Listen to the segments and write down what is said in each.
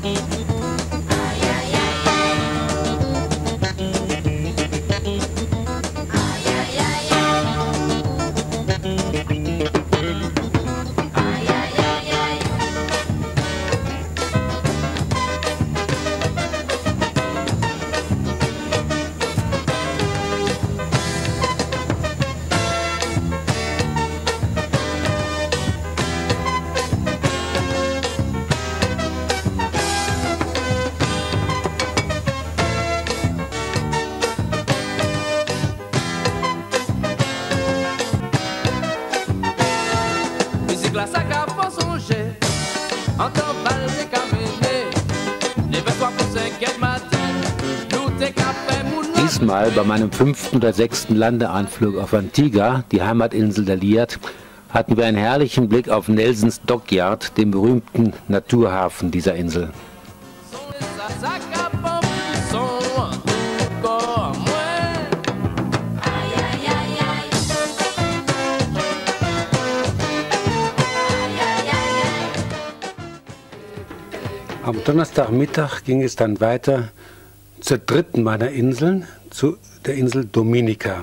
Diesmal bei meinem 5. oder 6. Landeanflug auf Antigua, die Heimatinsel der Liat, hatten wir einen herrlichen Blick auf Nelsons Dockyard, den berühmten Naturhafen dieser Insel. Am Donnerstagmittag ging es dann weiter zur dritten meiner Inseln, zu der Insel Dominica.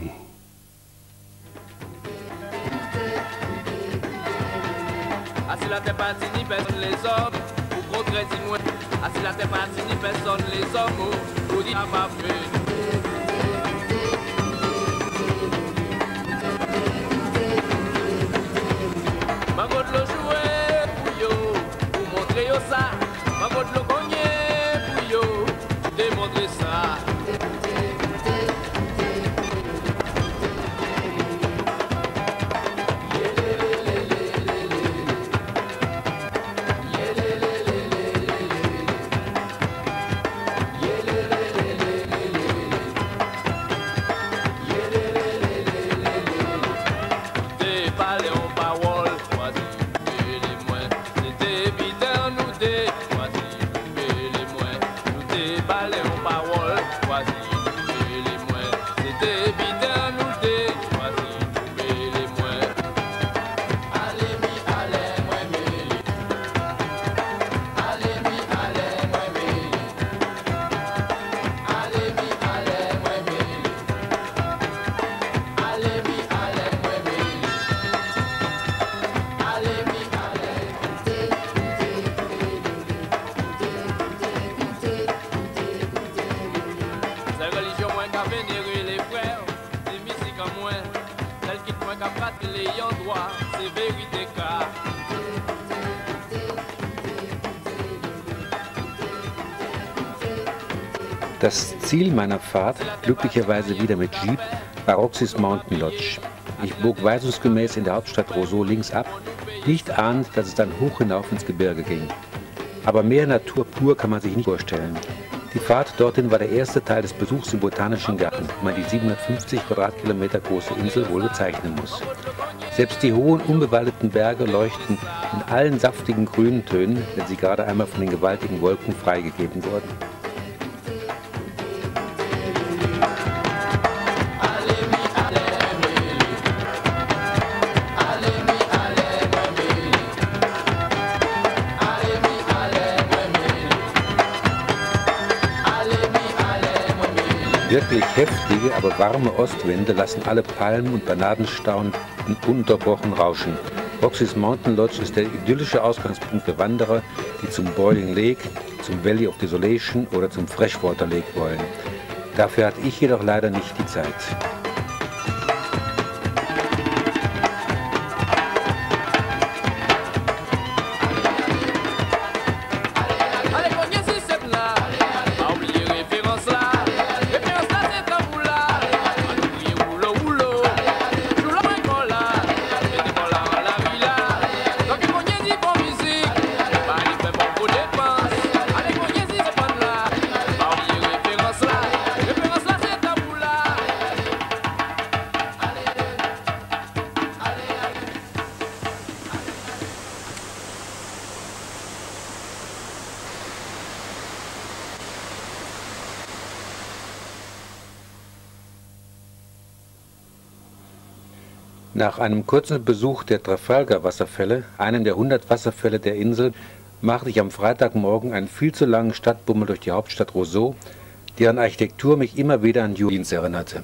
Das Ziel meiner Fahrt, glücklicherweise wieder mit Jeep, war Roxy's Mountain Lodge. Ich bog weisungsgemäß in der Hauptstadt Roseau links ab, nicht ahnend, dass es dann hoch hinauf ins Gebirge ging. Aber mehr Natur pur kann man sich nicht vorstellen. Die Fahrt dorthin war der erste Teil des Besuchs im Botanischen Garten, wie man die 750 Quadratkilometer große Insel wohl bezeichnen muss. Selbst die hohen, unbewaldeten Berge leuchten in allen saftigen grünen Tönen, wenn sie gerade einmal von den gewaltigen Wolken freigegeben wurden. Wirklich heftige, aber warme Ostwinde lassen alle Palmen und Banadenstauden ununterbrochen rauschen. Roxy's Mountain Lodge ist der idyllische Ausgangspunkt für Wanderer, die zum Boiling Lake, zum Valley of Desolation oder zum Freshwater Lake wollen. Dafür hatte ich jedoch leider nicht die Zeit. Nach einem kurzen Besuch der Trafalgar-Wasserfälle, einem der 100 Wasserfälle der Insel, machte ich am Freitagmorgen einen viel zu langen Stadtbummel durch die Hauptstadt Roseau, deren Architektur mich immer wieder an New Orleans erinnerte.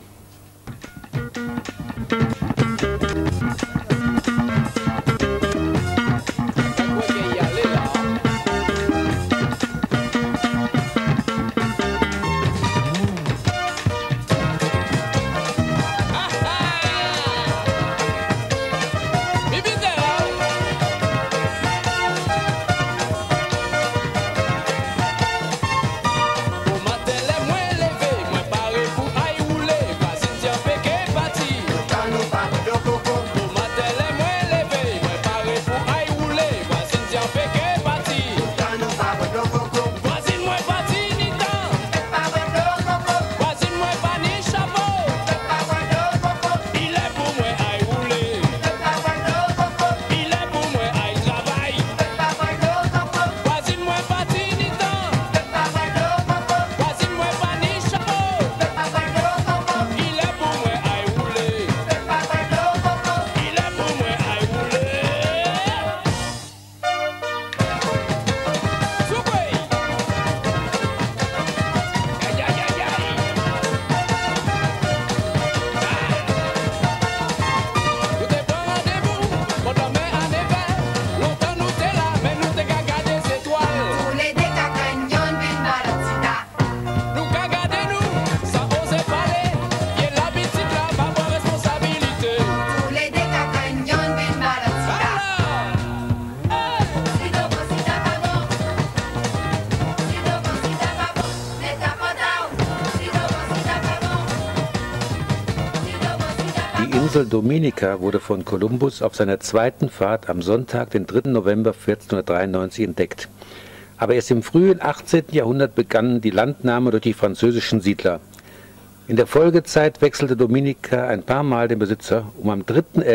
Die Insel Dominica wurde von Kolumbus auf seiner zweiten Fahrt am Sonntag, den 3. November 1493 entdeckt. Aber erst im frühen 18. Jahrhundert begannen die Landnahme durch die französischen Siedler. In der Folgezeit wechselte Dominica ein paar Mal den Besitzer, um am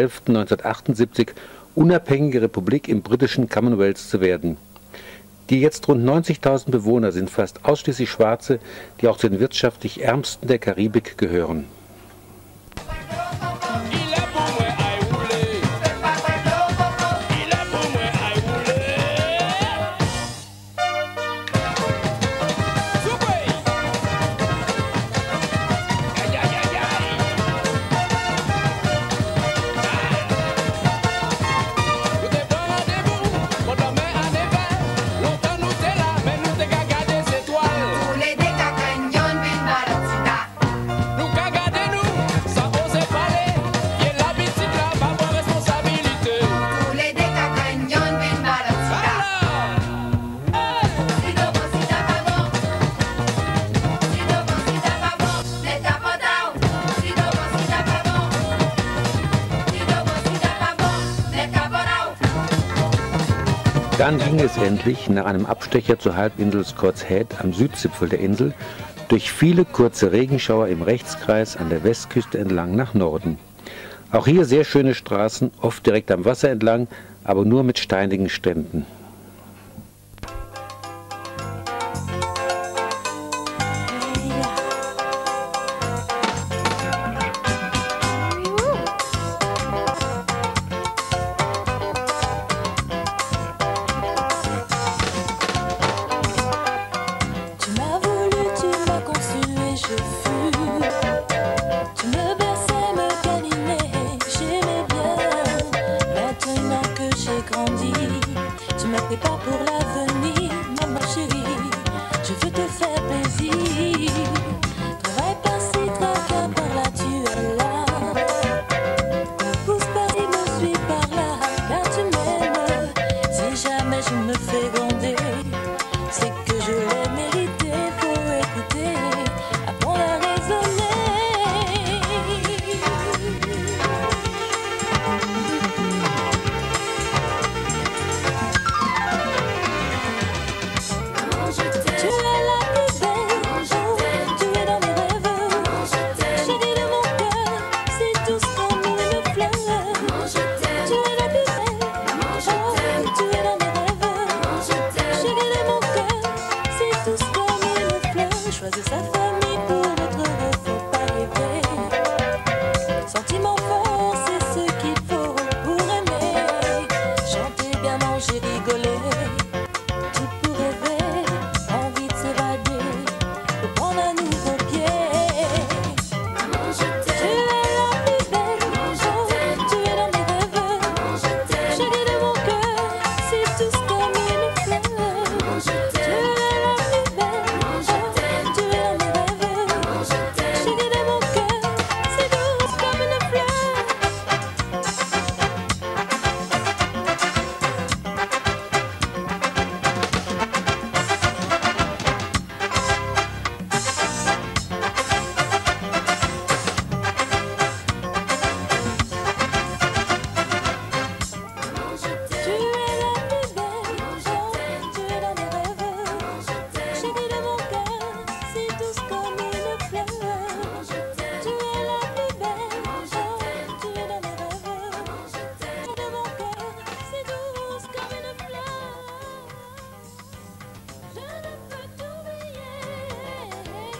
3.11.1978 unabhängige Republik im britischen Commonwealth zu werden. Die jetzt rund 90.000 Bewohner sind fast ausschließlich Schwarze, die auch zu den wirtschaftlich ärmsten der Karibik gehören. Dann ging es endlich nach einem Abstecher zur Halbinsel Scott's Head am Südzipfel der Insel durch viele kurze Regenschauer im Rechtskreis an der Westküste entlang nach Norden. Auch hier sehr schöne Straßen, oft direkt am Wasser entlang, aber nur mit steinigen Stränden. Tu m'as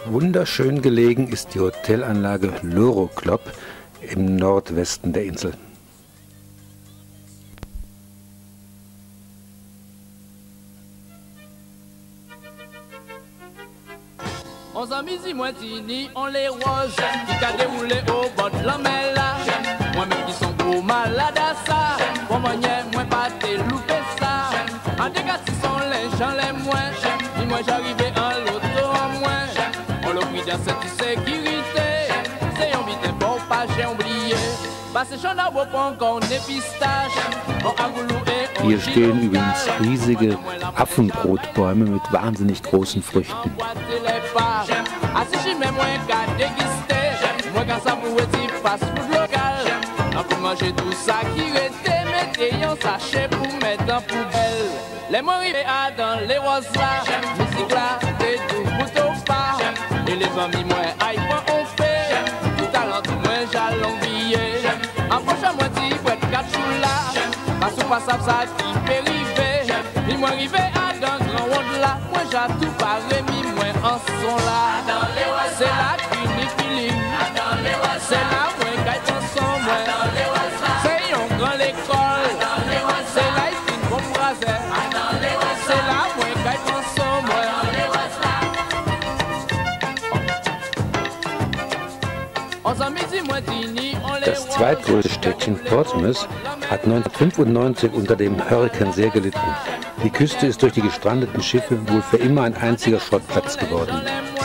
Wunderschön gelegen ist die Hotelanlage Loro Club im Nordwesten der Insel. On s'amuse, moi, Tini, on les rose, qui t'a déroulé au bord de la mer là. Moi-même qui sont gros malades à ça, pour moi, pas t'es loupé ça. En dégâts, si sont les gens les moins, dis moi j'arrivais en l'auto en moins. On l'a pris dans cette sécurité, c'est un vite bon pas, j'ai oublié. Passez champ d'arbre pour qu'on ait pistache, on a goulou et on Hier stehen übrigens riesige Affenbrotbäume mit wahnsinnig großen Früchten. Manger tout ça qui restait, mettez un sachet pour mettre en poubelle. Les morivés dans les roses là, musique là, c'est tout pour au pas. Et les amis, moi, aïe, moi, on fait. Tout talent, tout moins, j'allons billet. En prochain mois, tu peux être 4 jours là. Parce que pas ça qui fait river. Puis moi, arrivé à dans grand monde là. Moi, j'ai tout paré, mi moi, en son là. C'est la clinique feeling. C'est la moi, qui en son moi. C'est un grand l'école. C'est la ici, bon brasser. C'est la moi, qui en son moi. Das zweitgrößte Städtchen Portsmouth hat 1995 unter dem Hurrikan sehr gelitten. Die Küste ist durch die gestrandeten Schiffe wohl für immer ein einziger Schrottplatz geworden.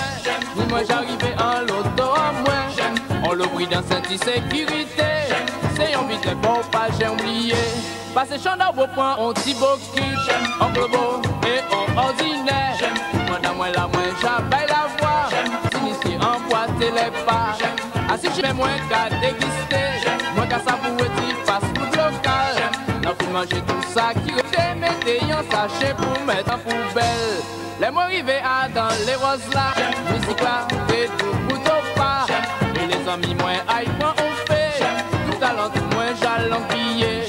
Passez champ d'arbre point, on t'y bocuse, on globo et on ordinaire. Moi dans moi la moins j'appelle la voix, s'initie emboîter les pas. Assis je mets moins qu'à déguster, moins qu'à savourer t'y passe pour local. N'a pu manger tout ça qui était, mettez un sachet pour mettre en poubelle. Les mots arrivés à dans les roses là, musique là, et tout pour au pas. Et les amis moins aïe point on fait, tout talent tout moins j'allons piller.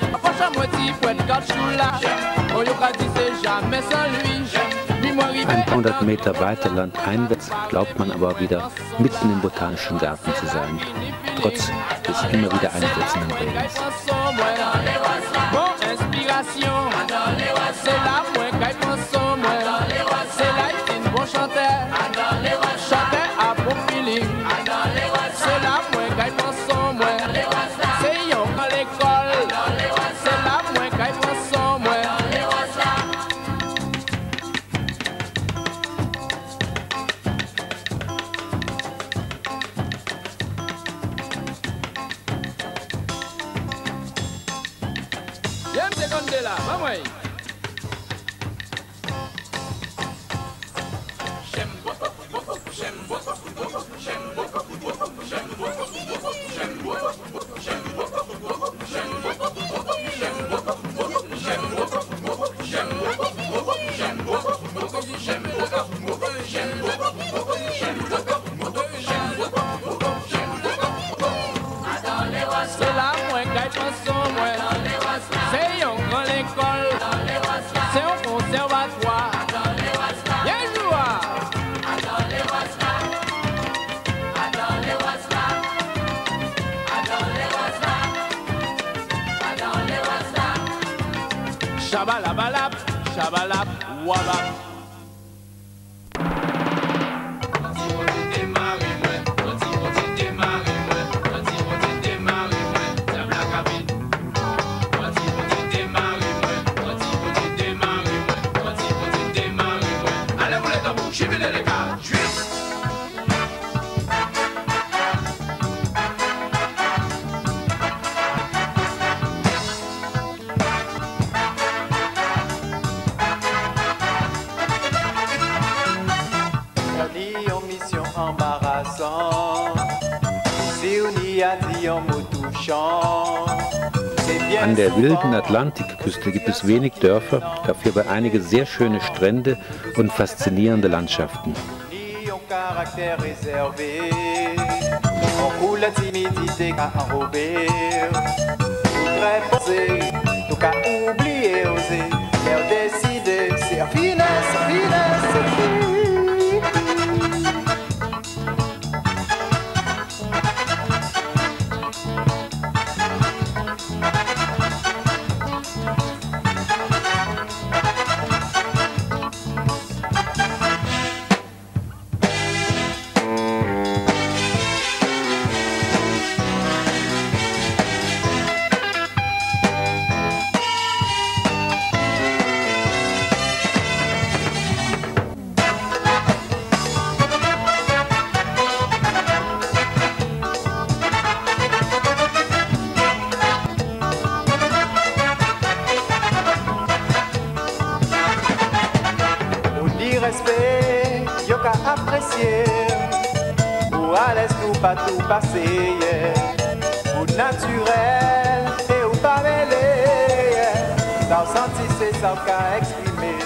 Ein paar hundert Meter weiter landeinwärts glaubt man aber wieder mitten im Botanischen Garten zu sein, trotz des immer wieder einsetzenden Regens. Shabalabalap, shabalap, wabap. An der wilden Atlantikküste gibt es wenig Dörfer, dafür aber einige sehr schöne Strände und faszinierende Landschaften. pas tout passé, yeah. Ou naturel et ou pas mêlé, yeah. T'as ressenti c'est ça qu'a exprimé.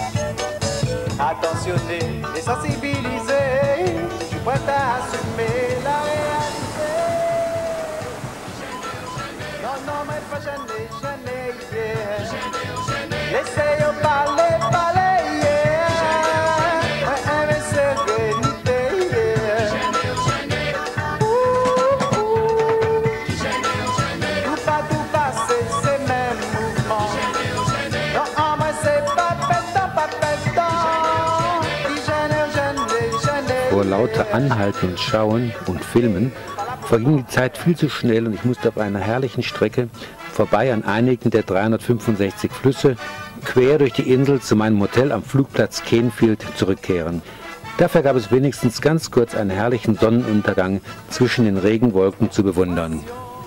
Attentionné et sensibilisé, je suis prêt à assumer la réalité. Non, non, mais pas gêné, yeah. Laissez-yo parler, parler, yeah. Ouais, mais sérénité, yeah. Tout pas tout passé, c'est même mouvement. Non, mais c'est pas pétant. Vor lauter Anhalten und Schauen und Filmen verging die Zeit viel zu schnell und ich musste auf einer herrlichen Strecke vorbei an einigen der 365 Flüsse quer durch die Insel zu meinem Hotel am Flugplatz Canefield zurückkehren. Dafür gab es wenigstens ganz kurz einen herrlichen Sonnenuntergang zwischen den Regenwolken zu bewundern.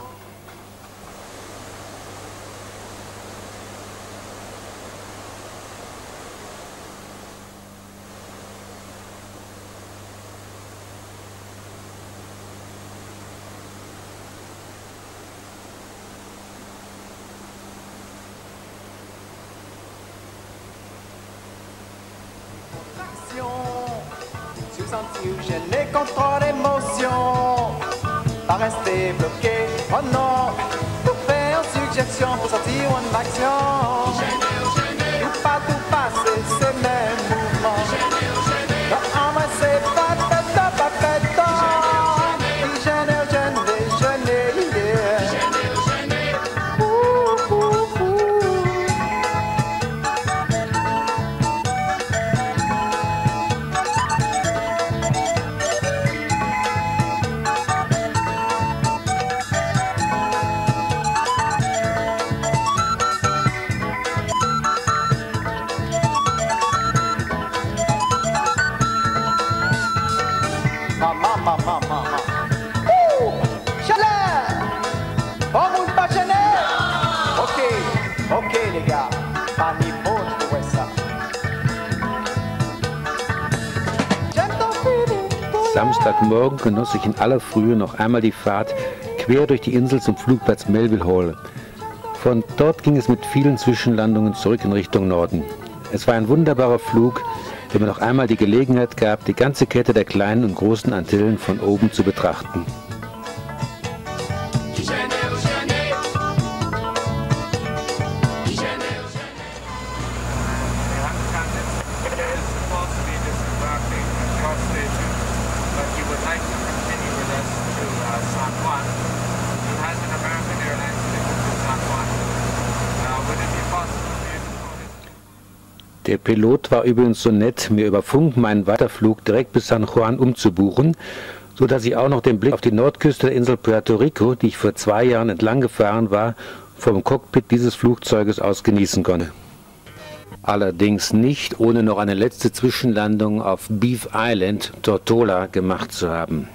Se sentir gêné contre l'émotion, pas rester bloqué, oh non. Tout faire en suggestion pour sortir en action. Tout pas tout passer, c'est même mouvement. Non, mais c'est pas pétant, pas pétant. Gêné, yeah. Mama. Chaleur! Oh, mon pas gêné! Ok, les gars. Pas niveau, je trouvais ça. Samstagmorgen genoss ich in aller Frühe noch einmal die Fahrt quer durch die Insel zum Flugplatz Melville Hall. Von dort ging es mit vielen Zwischenlandungen zurück in Richtung Norden. Es war ein wunderbarer Flug, der mir noch einmal die Gelegenheit gab, die ganze Kette der kleinen und großen Antillen von oben zu betrachten. Der Pilot war übrigens so nett, mir über Funk meinen Weiterflug direkt bis San Juan umzubuchen, sodass ich auch noch den Blick auf die Nordküste der Insel Puerto Rico, die ich vor 2 Jahren entlang gefahren war, vom Cockpit dieses Flugzeuges aus genießen konnte. Allerdings nicht, ohne noch eine letzte Zwischenlandung auf Beef Island, Tortola, gemacht zu haben.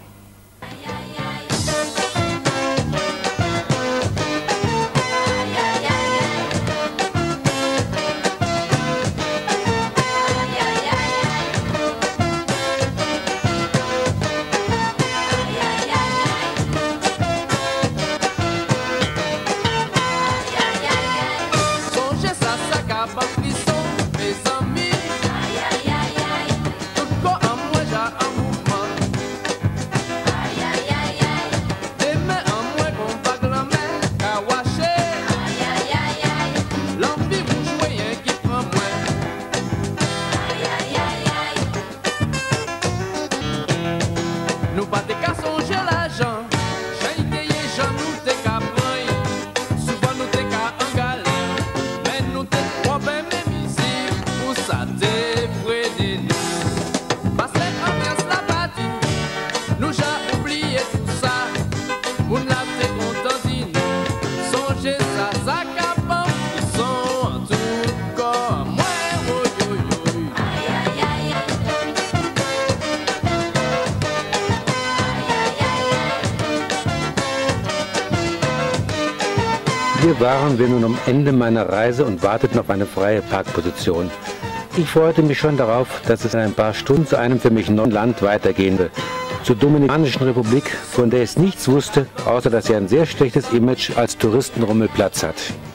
Hier waren wir nun am Ende meiner Reise und warteten auf eine freie Parkposition. Ich freute mich schon darauf, dass es in ein paar Stunden zu einem für mich neuen Land weitergehen wird. Zur Dominikanischen Republik, von der ich nichts wusste, außer dass sie ein sehr schlechtes Image als Touristenrummelplatz hat.